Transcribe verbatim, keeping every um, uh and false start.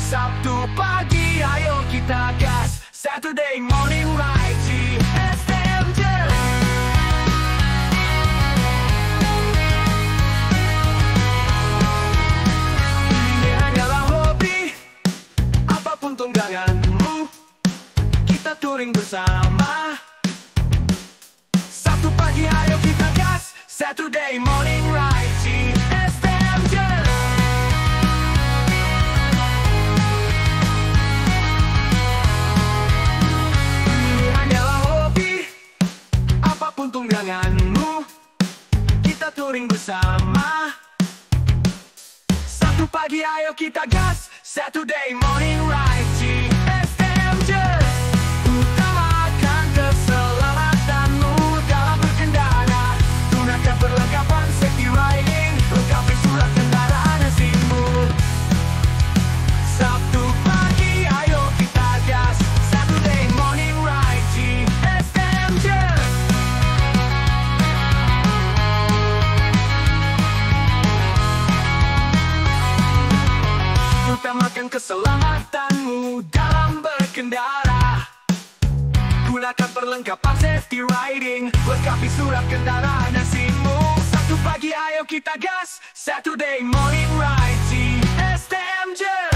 Sabtu pagi ayo kita gas, Saturday morning ride di S T M J. Ini hanyalah hobi, apapun tungganganmu, kita touring bersama. Sabtu pagi ayo kita gas, Saturday morning ride di S T M J. Ini hanyalah hobi, apapun tungganganmu, kita touring bersama. Sabtu pagi ayo kita gas, Saturday morning ride di S T M J. Utamakan keselamatanmu dalam berkendara, gunakan perlengkapan safety riding, lengkapi surat kendaraan SIM-mu. Sabtu pagi ayo kita gas, Saturday morning ride di S T M J. Utamakan keselamatanmu dalam berkendara, gunakan perlengkapan safety riding, lengkapi surat kendaraan dan SIM-mu. Sabtu pagi ayo kita gas, Saturday morning ride di S T M J.